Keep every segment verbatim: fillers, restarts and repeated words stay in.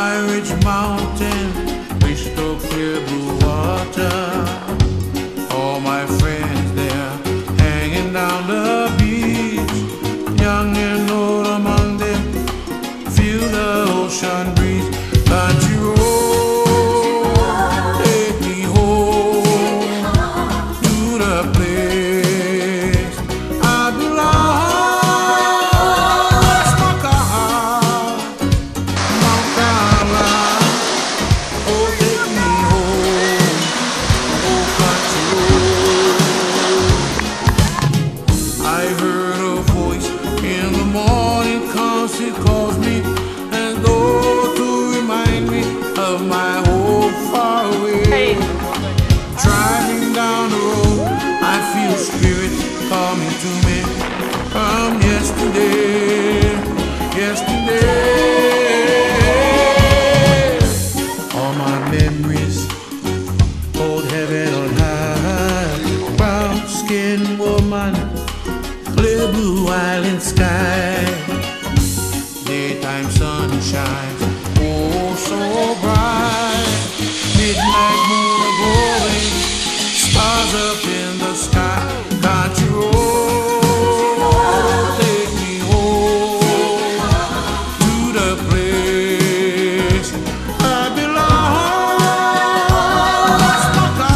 high ridge mountain, crystal clear blue water. All my friends there hanging down the beach, young and old among them, feel the ocean breeze. Country road, take me home to the place I belong. Smoker, Mount Carmel, oh take me home, oh country road. I heard a voice in the morning, cause it calls me as though to remind me of my home far away. Driving down the road, I feel spirit coming to me from yesterday, yesterday. All my memories hold heaven on high. Brown skin woman, clear blue island sky, daytime sunshine, oh so bright. Midnight moon a glowing, stars up in the sky. Country road, take me home to the place I belong. Smoker,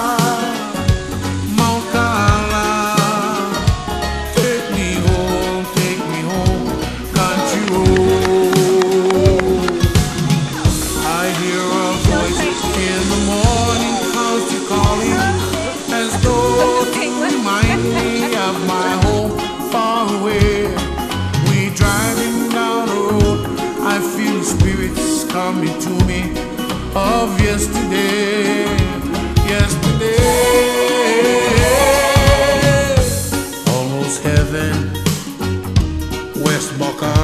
Mount Carmel, take me home, take me home, country road. I hear a voice in the morning, constantly calling, as though to remind me of my home far away. We driving down the road, I feel spirits coming to me of yesterday, yesterday. Almost heaven, West Bucka.